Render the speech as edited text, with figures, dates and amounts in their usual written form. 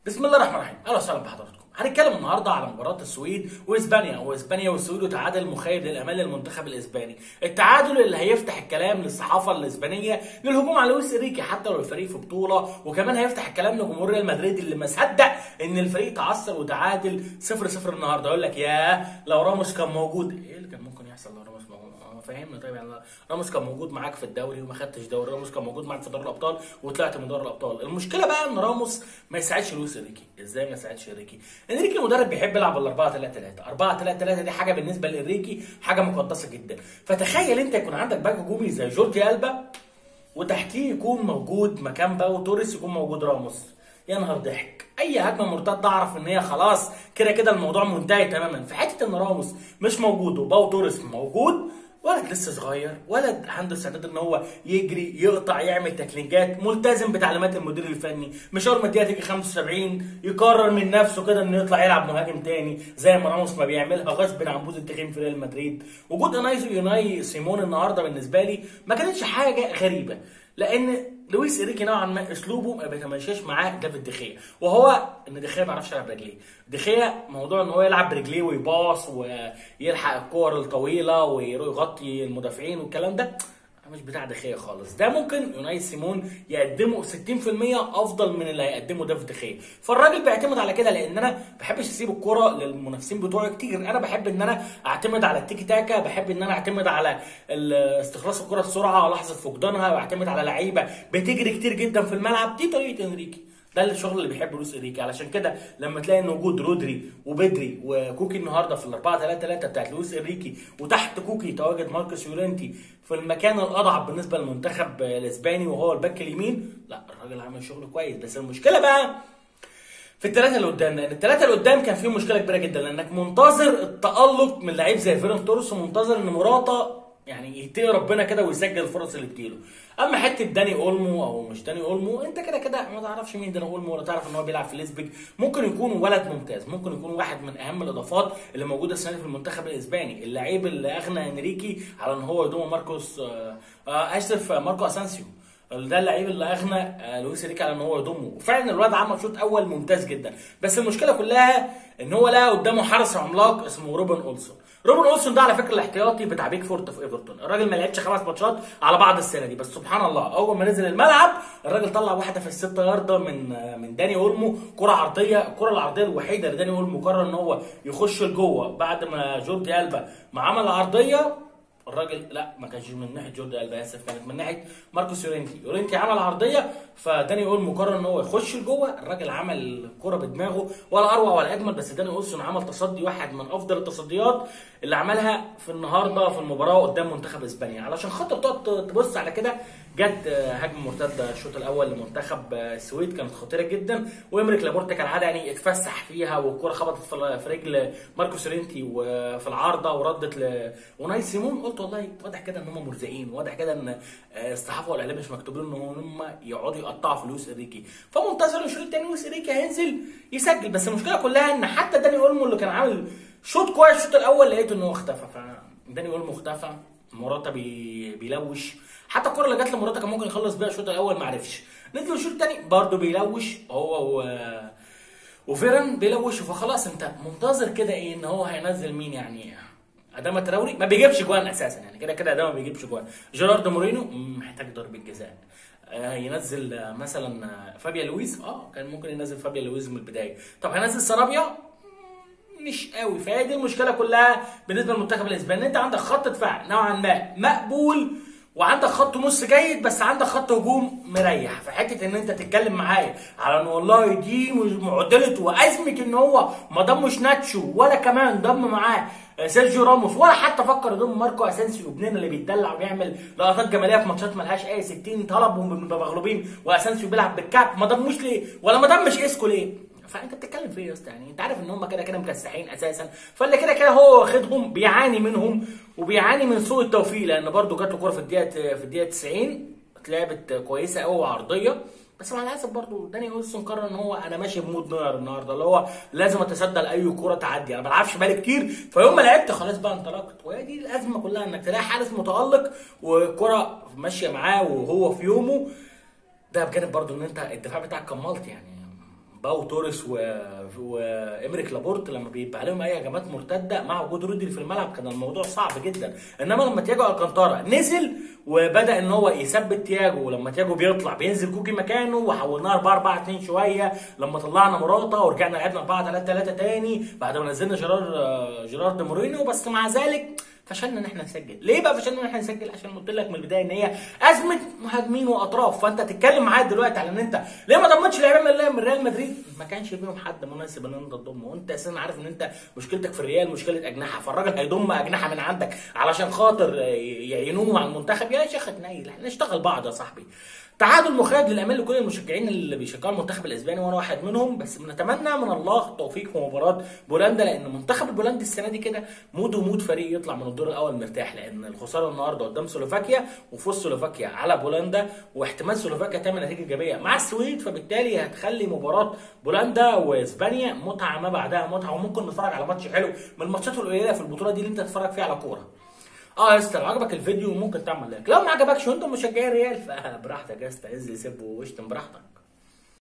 بسم الله الرحمن الرحيم، اهلا وسهلا بحضراتكم. هنتكلم النهارده على مباراه السويد واسبانيا والسويد وتعادل مخيب للامال للمنتخب الاسباني، التعادل اللي هيفتح الكلام للصحافه الاسبانيه للهجوم على لويس انريكي حتى لو الفريق في بطوله، وكمان هيفتح الكلام لجمهور ريال مدريد اللي ما صدق ان الفريق تعثر وتعادل 0-0 النهارده. يقول لك ياه لو راموس كان موجود، ايه اللي كان ممكن يحصل لو راموس موجود؟ فاهمني؟ طيب يعني راموس كان موجود معاك في الدوري وما خدتش دوري، راموس كان موجود معاك في دوري الابطال وطلعت من دوري الابطال. المشكله بقى ان راموس ما يساعدش لويس انريكي. ازاي ما يساعدش انريكي؟ انريكي المدرب بيحب يلعب بال 4-3-3 دي حاجه بالنسبه لانريكي حاجه مقدسه جدا. فتخيل انت يكون عندك باك هجومي زي جوردي البا وتحتيه يكون موجود مكان باو توريس، يكون موجود راموس. يا نهار ضحك، اي هجمه مرتده اعرف ان هي خلاص كده كده الموضوع منتهي تماما. في حته ان راموس مش موجود وباو توريس موجود، ولد لسه صغير، ولد عنده استعداد ان هو يجري يقطع يعمل تاكلينجات، ملتزم بتعليمات المدير الفني، مش اول ما الدقيقه تيجي 75 يقرر من نفسه كده انه يطلع يلعب مهاجم تاني زي ما راموس ما بيعملها غصب عن بوز التخين في ريال مدريد. وجود يوناي سيمون النهارده بالنسبه لي ما كانتش حاجه غريبه، لان لويس انريكي نوعا ما اسلوبه ما بيتماشاش معاه دافيد دخيا، وهو ان دخيا ما بيعرفش يلعب برجليه. دخيا موضوع ان هو يلعب برجليه ويباص ويلحق الكور الطويله ويغطي المدافعين والكلام ده مش بتاع دخيا خالص. ده ممكن يوناي سيمون يقدمه 60% افضل من اللي هيقدمه دافيد دخيا. فالراجل بيعتمد على كده، لان انا ما بحبش اسيب الكوره للمنافسين بتوعي كتير. انا بحب ان انا اعتمد على التيكي تاكا، بحب ان انا اعتمد على استخلاص الكوره بسرعه ولحظه فقدانها، واعتمد على لعيبه بتجري كتير جدا في الملعب. دي طريقه انريكي، ده الشغل اللي بيحبه لويس انريكي. علشان كده لما تلاقي ان وجود رودري وبدري وكوكي النهارده في ال 4-3-3 بتاعت لويس انريكي، وتحت كوكي تواجد ماركوس يورينتي في المكان الاضعف بالنسبه للمنتخب الاسباني وهو الباك اليمين، لا الراجل عامل شغل كويس. بس المشكله بقى في الثلاثه اللي قدام، لان الثلاثه اللي قدام كان فيهم مشكله كبيره جدا، لانك منتظر التالق من لعيب زي فيران توريس، ومنتظر ان موراتا يعني يتقي ربنا كده ويسجل الفرص اللي بتجيله. اما حته داني اولمو او مش داني اولمو، انت كده كده ما تعرفش مين داني اولمو، ولا تعرف ان هو بيلعب في ليسبيج. ممكن يكون ولد ممتاز، ممكن يكون واحد من اهم الاضافات اللي موجوده السنه دي في المنتخب الاسباني، اللعيب اللي اغنى انريكي على ان هو يضم ماركو اسانسيو. ده اللعيب اللي اغنى لويس انريكي على ان هو يضمه، وفعلا الواد عمل شوط اول ممتاز جدا. بس المشكله كلها ان هو لقى قدامه حارس عملاق اسمه روبن اولسون. روبن اولسون ده على فكره الاحتياطي بتاع بيكفورت في ايفرتون. الراجل ما لعبش 5 ماتشات على بعض السنه دي، بس سبحان الله اول ما نزل الملعب الراجل طلع واحده في ال6 يارده من داني اولمو، كره عرضيه، الكره العرضيه الوحيده اللي داني اولمو قرر ان هو يخش لجوه بعد ما جوردي البا ما عمل العرضيه. الراجل لا، ما كانش من ناحيه جوردي البا، اسف، كانت من ناحيه ماركوس يورينتي عمل عرضيه، فداني اولمو قرر ان هو يخش لجوه. الراجل عمل كوره بدماغه ولا اروع ولا اجمل. بس داني اولسون عمل تصدي واحد من افضل التصديات اللي عملها في النهارده في المباراه قدام منتخب اسبانيا. علشان خاطر تقعد تبص على كده، جت هجمه مرتده الشوط الاول لمنتخب السويد كانت خطيره جدا، وإمريك لابورتا كالعاده يعني اتفسح فيها، والكوره خبطت في رجل ماركوس يورينتي وفي العارضه وردت لوناي سيمون. قلت والله واضح كده ان هم مرزقين، واضح كده ان الصحافه والاعلام مش مكتوبين ان هم يقعدوا يقطعوا في لويس انريكي. فمنتظر الشوط الثاني لويس انريكي هينزل يسجل. بس المشكله كلها ان حتى داني اولمو اللي كان عامل شوط كويس الشوط الاول لقيته ان هو اختفى. فداني اولمو اختفى، موراتا بيلوش، حتى الكره اللي جت لموراتا كان ممكن يخلص بيها الشوط الاول ما عرفش. نزل الشوط الثاني برضه بيلوش هو وفيران بيلوش. فخلاص انت منتظر كده ايه ان هو هينزل مين؟ يعني اداما تراوري ما بيجيبش جوان اساسا، يعني كده كده اداما ما بيجيبش جوان. جيرارد مورينو محتاج ضربه جزاء. ينزل مثلا فابيا لويز، كان ممكن ينزل فابيا لويز من البدايه. طب هينزل سرابيا؟ مش قوي. فهي دي المشكله كلها بالنسبه للمنتخب الاسباني. انت عندك خط دفاع نوعا ما مقبول، وعندك خط نص جيد، بس عندك خط هجوم مريح. في حته ان انت تتكلم معايا على ان والله دي معضله وازمه ان هو ما ضمش ناتشو ولا كمان ضم معاه سيرجيو راموس، ولا حتى فكر يضم ماركو اسانسيو ابننا اللي بيتدلع وبيعمل لقطات جماليه في ماتشات ملهاش اي 60 طلب وبنبقى مغلوبين، واسانسيو بيلعب بالكعب. ما ضموش ليه؟ ولا ما ضمش اسكو ليه؟ فانت بتتكلم في ايه يا اسطى؟ يعني انت عارف ان هم كده كده مكسحين اساسا، فاللي كده كده هو واخدهم بيعاني منهم، وبيعاني من سوء التوفيق، لان برده جات له كوره في الدقيقه 90 اتلعبت كويسه قوي وعرضيه. بس مع الاسف برضه داني اولسون قرر ان هو انا ماشي بمود نوير النهارده، اللي هو لازم اتصدى لاي كوره تعدي، انا ما بلعبش بالي كتير، فيوم ما لعبت خلاص بقى انطلقت. وهي دي الازمه كلها، انك تلاقي حارس متالق والكوره ماشيه معاه وهو في يومه. ده بجانب برضه ان انت الدفاع بتاعك كان مالتي، يعني باو توريس وامريك لابورت لما بيبقى عليهم اي هجمات مرتده مع وجود رودري في الملعب كان الموضوع صعب جدا. انما لما تياجو الكانتارا نزل وبدا ان هو يثبت تياجو، ولما تياجو بيطلع بينزل كوكي مكانه، وحولناها 4-4-2 شويه، لما طلعنا مراتا ورجعنا لعبنا 4-3-3 تاني بعد ما نزلنا جيرارد مورينيو. بس مع ذلك فشلنا ان احنا نسجل. ليه بقى فشلنا ان احنا نسجل؟ عشان قلت لك من البدايه ان هي ازمه مهاجمين واطراف. فانت تتكلم معايا دلوقتي على ان انت ليه ما ضمتش لعيبه من ريال مدريد؟ ما كانش فيهم حد مناسب ان انت تضمه، وانت اساسا عارف ان انت مشكلتك في الريال مشكله اجنحه، فالراجل هيضم اجنحه من عندك علشان خاطر يعينوه مع المنتخب. يا شيخ تنيل، احنا نشتغل بعض يا صاحبي. تعادل مخيب للامان لكل المشجعين اللي بيشجعوا المنتخب الاسباني وانا واحد منهم، بس بنتمنى من الله التوفيق في مباراه بولندا، لان المنتخب البولندي السنه دي كده مود فريق يطلع من الدور الاول مرتاح، لان الخساره النهارده قدام سلوفاكيا وفوز سلوفاكيا على بولندا، واحتمال سلوفاكيا تعمل نتيجه ايجابيه مع السويد، فبالتالي هتخلي مباراه بولندا واسبانيا متعه ما بعدها متعه، وممكن نتفرج على ماتش حلو من الماتشات القليله في البطوله دي اللي انت تتفرج فيها على كوره. يا اسطى لو عجبك الفيديو ممكن تعمل لايك، لو ما عجبكش وانت مشجعي الريال فبراحتك يا اسطى، انزل سيب واشتم براحتك.